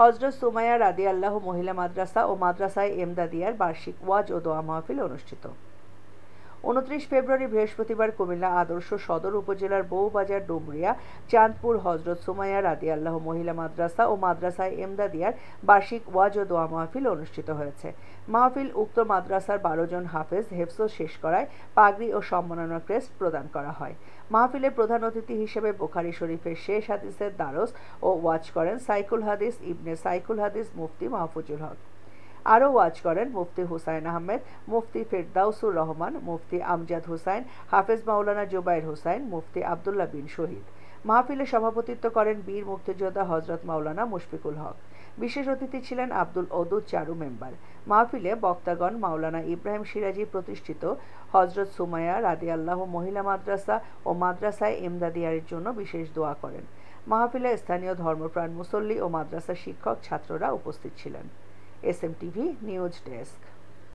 হজরত সুমাইয়া রাদিয়াল্লাহু মহিলা মাদ্রাসা ও মাদ্রাসায়ে এমদাদিয়ার বার্ষিক ওয়াজ ও দোয়া মাহফিল অনুষ্ঠিত। 29 ফেব্রুয়ারি বৃহস্পতিবার কুমিল্লা আদর্শ সদর উপজেলার বউবাজার ডুমরিয়া চাঁদপুর হজরত সুমাইয়া রাদিয়াল্লাহু মহিলা মাদ্রাসা ও মাদ্রাসায়ে এমদাদিয়ার বার্ষিক ওয়াজ ও দোয়া মাহফিল অনুষ্ঠিত হয়েছে। মাহফিল উক্ত মাদ্রাসার 12 জন হাফেজ হেফজ শেষ করায় পাগড়ি ও সম্মাননা ক্রেস্ট প্রদান করা হয়। মাহফিলে প্রধান অতিথি হিসেবে বুখারী শরীফের শেষ হাদিসের দারস ও ওয়াজ করেন সাইকুল হাদিস ইবনে সাইকুল হাদিস মুফতি মাহফুজুল হক। আরও ওয়াজ করেন মুফতি হুসাইন আহমেদ, মুফতি ফেরদাউসুর রহমান, মুফতি আমজাদ হুসাইন, হাফেজ মাওলানা জুবাইর হুসাইন, মুফতি আবদুল্লাহ বিন শহীদ। মাহফিলে সভাপতিত্ব করেন বীর মুক্তিযোদ্ধা হজরত মাওলানা মুশফিকুল হক। বিশেষ অতিথি ছিলেন আব্দুল ওদুদ চারু মেম্বার। মাহফিলে বক্তাগণ মাওলানা ইব্রাহিম সিরাজি প্রতিষ্ঠিত হজরত সুমাইয়া রাদিয়াল্লাহু মহিলা মাদ্রাসা ও মাদ্রাসায়ে এমদাদিয়ার জন্য বিশেষ দোয়া করেন। মাহফিলে স্থানীয় ধর্মপ্রাণ মুসল্লি ও মাদ্রাসা শিক্ষক ছাত্ররা উপস্থিত ছিলেন। SMTV news desk.